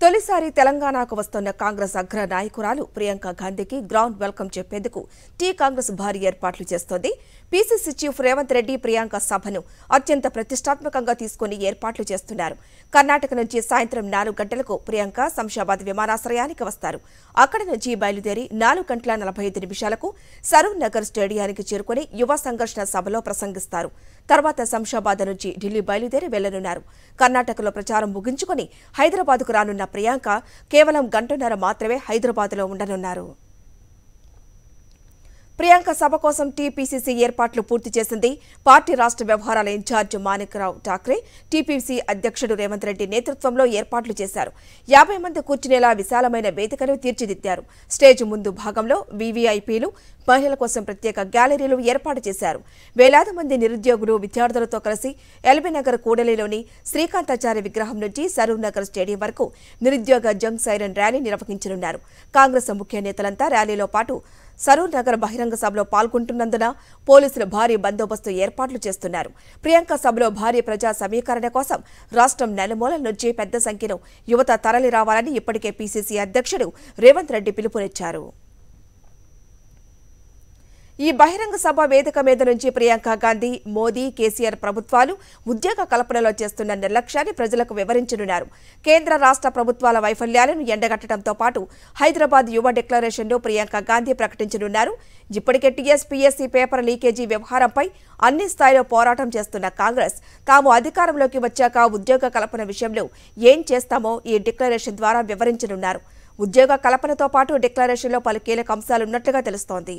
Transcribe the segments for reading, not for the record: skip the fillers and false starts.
తొలిసారి తెలంగాణకు వస్తున్న కాంగ్రెస్ అగ్ర నాయకురాలు ప్రియాంక గాంధీకి గ్రౌండ్ వెల్కమ్ చెప్పేందుకు టీ కాంగ్రెస్ భారీ ఏర్పాట్లు చేస్తోంది. పీసీసీ చీఫ్ రేవంత్ రెడ్డి ప్రియాంక సభను అత్యంత ప్రతిష్టాత్మకంగా తీసుకుని ఏర్పాట్లు చేస్తున్నారు. కర్ణాటక నుంచి సాయంత్రం 4 గంటలకు ప్రియాంక శంషాబాద్ విమానాశ్రయానికి వస్తారు. అక్కడి నుంచి బయలుదేరి 4 గంటల 45 నిమిషాలకు సరూర్ నగర్ స్టేడియానికి చేరుకుని యువ సంఘర్షణ సభలో ప్రసంగిస్తారు. తర్వాత శంషాబాద్ నుంచి ఢిల్లీ బయలుదేరి వెళ్లనున్నారు. కర్ణాటకలో ప్రచారం ముగించుకుని హైదరాబాద్కు రానున్న ప్రియాంక కేవలం గంటన్నర మాత్రమే హైదరాబాద్లో ఉండనున్నారు. ప్రియాంక సభ కోసం టీపీసీసీ ఏర్పాట్లు పూర్తి చేసింది. పార్టీ రాష్ట్ర వ్యవహారాల ఇన్ఛార్జ్ మాణిక్రావు ఠాక్రే, టీపీసీ అధ్యక్షుడు రేవంత్ రెడ్డి నేతృత్వంలో ఏర్పాట్లు చేశారు. 50 మంది కూర్చునేలా విశాలమైన వేదికను తీర్చిదిద్దారు. స్టేజ్ ముందు భాగంలో వీవీఐపీలు, మహిళల కోసం ప్రత్యేక గ్యాలరీలు ఏర్పాటు చేశారు. వేలాది మంది నిరుద్యోగులు, విద్యార్థులతో కలిసి ఎల్బీనగర్ కూడలిలోని శ్రీకాంతాచార్య విగ్రహం నుంచి సరూర్ నగర్ స్టేడియం వరకు నిరుద్యోగ జంగ్ సైరన్ ర్యాలీ నిర్వహించనున్నారు. కాంగ్రెస్ ముఖ్య నేతలంతా ర్యాలీలో పాటు సరూర్ నగర్ బహిరంగ సభలో పాల్గొంటున్నందున పోలీసులు భారీ బందోబస్తు ఏర్పాట్లు చేస్తున్నారు. ప్రియాంక సభలో భారీ ప్రజా సమీకరణ కోసం రాష్ట్రం నలుమూలల నుంచి పెద్ద సంఖ్యలో యువత తరలి రావాలని ఇప్పటికే పీసీసీ అధ్యక్షుడు రేవంత్ రెడ్డి పిలుపునిచ్చారు. ఈ బహిరంగ సభ వేదిక మీద నుంచి ప్రియాంక గాంధీ, మోదీ, కేసీఆర్ ప్రభుత్వాలు ఉద్యోగ కల్పనలో చేస్తున్న నిర్లక్ష్యాన్ని ప్రజలకు వివరించనున్నారు. కేంద్ర రాష్ట్ర ప్రభుత్వాల వైఫల్యాలను ఎండగట్టడంతో పాటు హైదరాబాద్ యువ డిక్లరేషన్ను ప్రియాంక గాంధీ ప్రకటించనున్నారు. ఇప్పటికే టీఎస్పీఎస్సీ పేపర్ లీకేజీ వ్యవహారంపై అన్ని స్థాయిలో పోరాటం చేస్తున్న కాంగ్రెస్ తాము అధికారంలోకి వచ్చాక ఉద్యోగ కల్పన విషయంలో ఏం చేస్తామో ఈ డిక్లరేషన్ ద్వారా వివరించనున్నారు. ఉద్యోగ కల్పనతో పాటు డిక్లరేషన్లో పలు కీలక అంశాలున్నట్లుగా తెలుస్తోంది.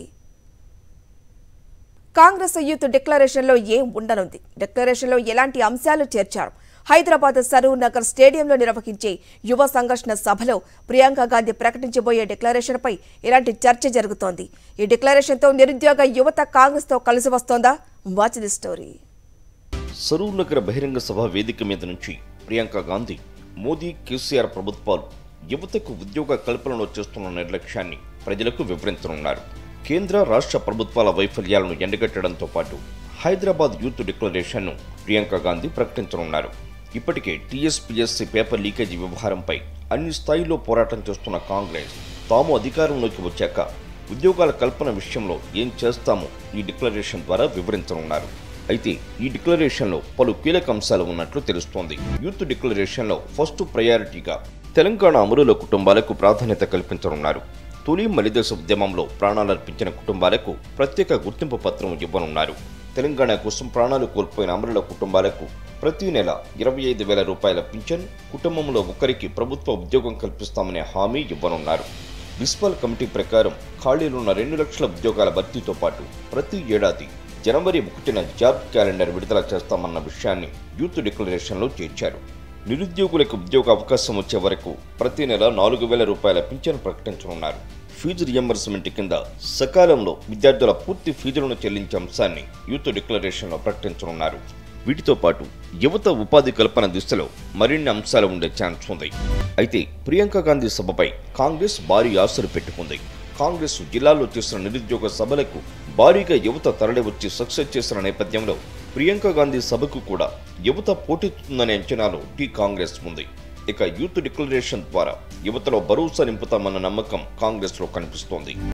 కాంగ్రెస్ యూత్ డిక్లరేషన్లో ఏం ఉండనుంది? డిక్లరేషన్లో ఎలాంటి అంశాలు చేర్చారు? హైదరాబాద్ సరూర్ నగర్ స్టేడియంలో నిర్వహించే యువ సంఘర్షణ సభలో ప్రియాంక గాంధీ ప్రకటించబోయే డిక్లరేషన్పై ఇలాంటి చర్చ జరుగుతోంది. ఈ డిక్లరేషన్తో నిరుద్యోగ యువత కాంగ్రెస్తో కలిసి వస్తోందా? Watch the story. Saroor Nagar బహిరంగ సభ వేదిక మీద నుంచి ప్రియాంక గాంధీ, మోదీ, కేసీఆర్ ప్రభుత్వాలు యువతకు ఉద్యోగ కల్పనలో చేస్తున్న నిర్లక్ష్యాన్ని ప్రజలకు వివరించనున్నారు. కేంద్ర రాష్ట్ర ప్రభుత్వాల వైఫల్యాలను ఎండగట్టడంతో పాటు హైదరాబాద్ యూత్ డిక్లరేషన్ను ప్రియాంక గాంధీ ప్రకటించనున్నారు. ఇప్పటికే టీఎస్పీఎస్సీ పేపర్ లీకేజీ వ్యవహారంపై అన్ని స్థాయిల్లో పోరాటం చేస్తున్న కాంగ్రెస్ తాము అధికారంలోకి వచ్చాక ఉద్యోగాల కల్పన విషయంలో ఏం చేస్తామో ఈ డిక్లరేషన్ ద్వారా వివరించనున్నారు. అయితే ఈ డిక్లరేషన్లో పలు కీలక అంశాలు ఉన్నట్లు తెలుస్తోంది. యూత్ డిక్లరేషన్లో ఫస్ట్ ప్రయారిటీగా తెలంగాణ అమరుల కుటుంబాలకు ప్రాధాన్యత కల్పించనున్నారు. తొలి మలిదశ ఉద్యమంలో ప్రాణాలర్పించిన కుటుంబాలకు ప్రత్యేక గుర్తింపు పత్రం ఇవ్వనున్నారు. తెలంగాణ కోసం ప్రాణాలు కోల్పోయిన అమరుల కుటుంబాలకు ప్రతి నెల 25,000 రూపాయల పింఛన్, కుటుంబంలో ఒకరికి ప్రభుత్వ ఉద్యోగం కల్పిస్తామనే హామీ ఇవ్వనున్నారు. బిస్పాల్ కమిటీ ప్రకారం ఖాళీలున్న 2 లక్షల ఉద్యోగాల భర్తీతో పాటు ప్రతి ఏడాది జనవరి 1న జాబ్ క్యాలెండర్ విడుదల చేస్తామన్న విషయాన్ని యూత్ డిక్లరేషన్లో చేర్చారు. నిరుద్యోగులకు ఉద్యోగ అవకాశం వచ్చే వరకు ప్రతి నెల 4,000 రూపాయల పింఛను ప్రకటించనున్నారు. ఫీజు రియంబర్స్మెంట్ కింద సకాలంలో విద్యార్థుల పూర్తి ఫీజులను చెల్లించే అంశాన్ని యూత్ డిక్లరేషన్లో ప్రకటించనున్నారు. వీటితో పాటు యువత ఉపాధి కల్పన దిశలో మరిన్ని అంశాలు ఉండే ఛాన్స్ ఉంది. అయితే ప్రియాంక గాంధీ సభపై కాంగ్రెస్ భారీ ఆశలు పెట్టుకుంది. కాంగ్రెస్ జిల్లాలో చేసిన నిరుద్యోగ సభలకు భారీగా యువత తరలి వచ్చి సక్సెస్ చేసిన నేపథ్యంలో ప్రియాంక గాంధీ సభకు కూడా యువత పోటెత్తుతుందనే అంచనాలు టీ కాంగ్రెస్ ఉంది. ఇక యూత్ డిక్లరేషన్ ద్వారా యువతలో భరోసా నింపుతామన్న నమ్మకం కాంగ్రెస్లో కనిపిస్తోంది.